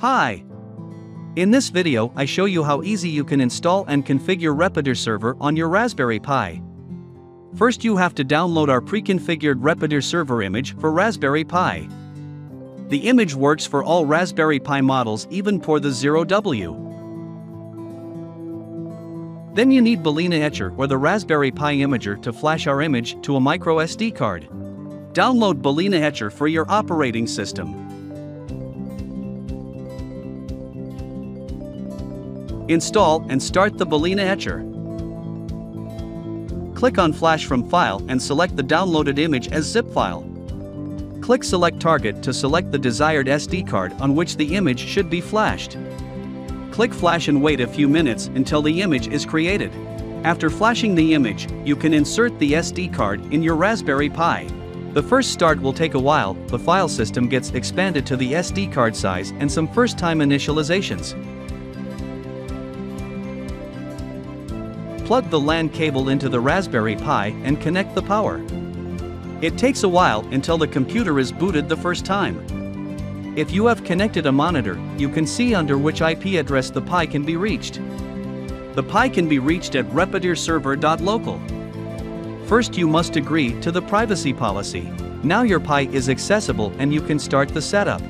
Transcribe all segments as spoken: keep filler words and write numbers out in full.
Hi! In this video I show you how easy you can install and configure Repetier-Server on your Raspberry Pi. First you have to download our pre-configured Repetier-Server image for Raspberry Pi. The image works for all Raspberry Pi models, even for the zero W. Then you need WLAN or the Raspberry Pi imager to flash our image to a micro S D card. Download WLAN for your operating system. Install and start the WLAN. Click on Flash from File and select the downloaded image as zip file. Click Select Target to select the desired S D card on which the image should be flashed. Click Flash and wait a few minutes until the image is created. After flashing the image, you can insert the S D card in your Raspberry Pi. The first start will take a while. The file system gets expanded to the S D card size and some first-time initializations. Plug the LAN cable into the Raspberry Pi and connect the power. It takes a while until the computer is booted the first time. If you have connected a monitor, you can see under which I P address the Pi can be reached. The Pi can be reached at repetier server dot local. First you must agree to the privacy policy. Now your Pi is accessible and you can start the setup.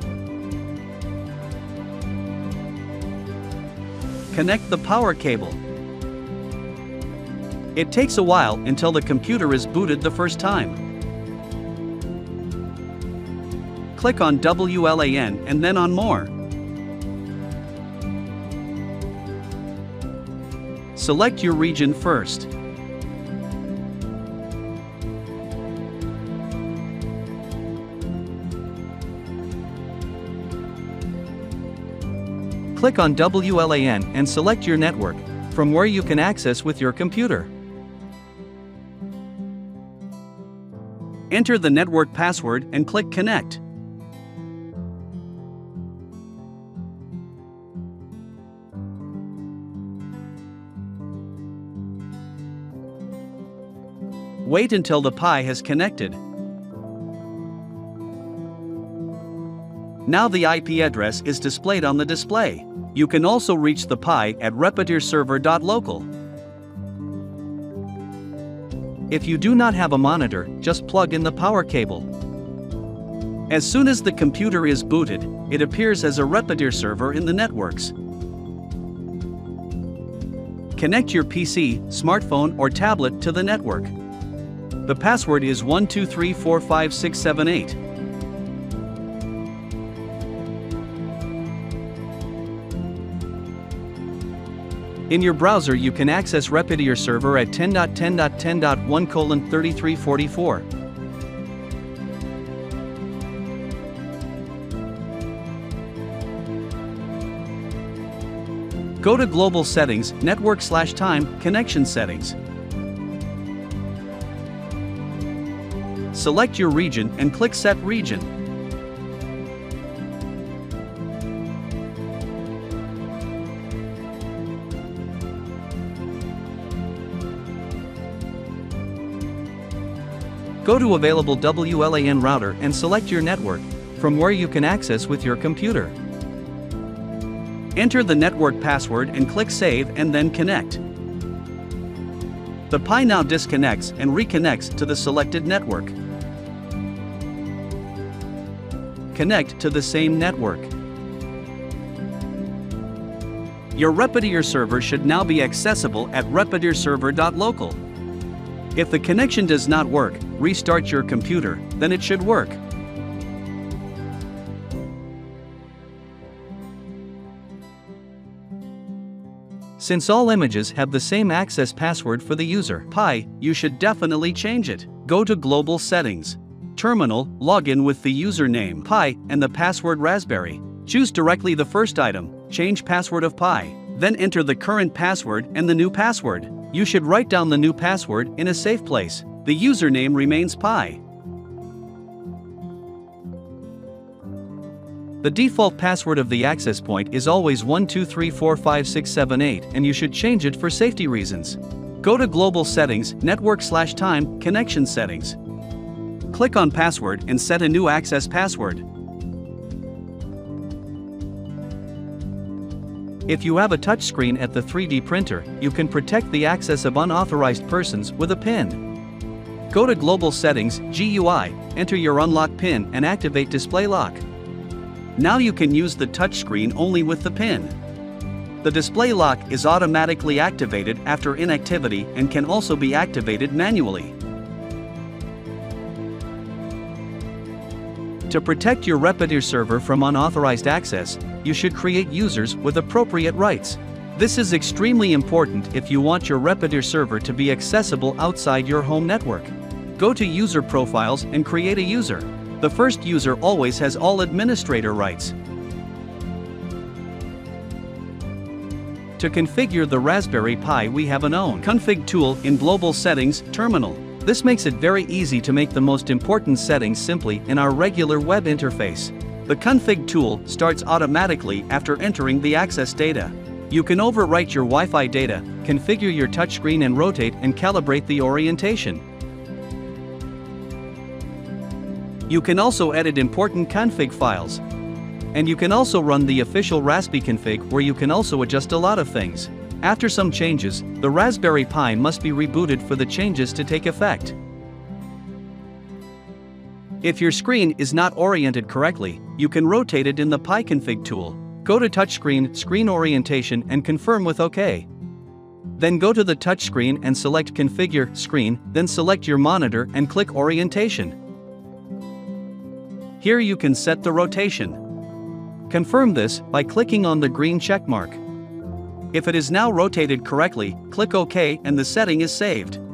Connect the power cable. It takes a while until the computer is booted the first time. Click on W L A N and then on More. Select your region first. Click on W L A N and select your network, from where you can access with your computer. Enter the network password and click Connect. Wait until the Pi has connected. Now the I P address is displayed on the display. You can also reach the Pi at repetier server dot local. If you do not have a monitor, just plug in the power cable. As soon as the computer is booted, it appears as a Repetier server in the networks. Connect your P C, smartphone or tablet to the network. The password is one two three four five six seven eight. In your browser you can access Repetier-Server at ten dot ten dot ten dot one colon thirty-three forty-four. Go to Global Settings, Network slash Time, Connection Settings. Select your region and click Set Region. Go to Available W L A N Router and select your network, from where you can access with your computer. Enter the network password and click Save and then Connect. The Pi now disconnects and reconnects to the selected network. Connect to the same network. Your Repetier server should now be accessible at repetier server dot local. If the connection does not work, restart your computer, then it should work. Since all images have the same access password for the user, Pi, you should definitely change it. Go to Global Settings. Terminal, log in with the username Pi and the password Raspberry. Choose directly the first item, change password of Pi. Then enter the current password and the new password. You should write down the new password in a safe place. The username remains Pi. The default password of the access point is always one two three four five six seven eight, and you should change it for safety reasons. Go to Global Settings, Network slash Time, Connection Settings. Click on Password and set a new access password. If you have a touchscreen at the three D printer, you can protect the access of unauthorized persons with a PIN. Go to Global Settings, G U I, enter your unlock PIN and activate Display Lock. Now you can use the touchscreen only with the PIN. The display lock is automatically activated after inactivity and can also be activated manually. To protect your Repetier-Server from unauthorized access, you should create users with appropriate rights. This is extremely important if you want your Repetier-Server to be accessible outside your home network. Go to User Profiles and create a user. The first user always has all administrator rights. To configure the Raspberry Pi, we have an own config tool in Global Settings, Terminal. This makes it very easy to make the most important settings simply in our regular web interface. The config tool starts automatically after entering the access data. You can overwrite your Wi-Fi data, configure your touchscreen and rotate and calibrate the orientation. You can also edit important config files. And you can also run the official Raspi config where you can also adjust a lot of things. After some changes, the Raspberry Pi must be rebooted for the changes to take effect. If your screen is not oriented correctly, you can rotate it in the Pi config tool. Go to Touchscreen, Screen Orientation and confirm with OK. Then go to the touchscreen and select Configure Screen, then select your monitor and click Orientation. Here you can set the rotation. Confirm this by clicking on the green check mark. If it is now rotated correctly, click OK and the setting is saved.